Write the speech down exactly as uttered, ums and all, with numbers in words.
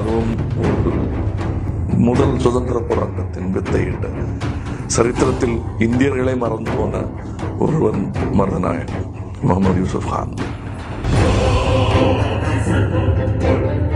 அதுவும் முதல் சுதந்திர போராட்டத்தின் வித்தையிட்ட சரித்திரத்தில் இந்தியர்களை மறந்து போன ஒருவன் மருதநாயகன் முகமது யூசுப் கான்.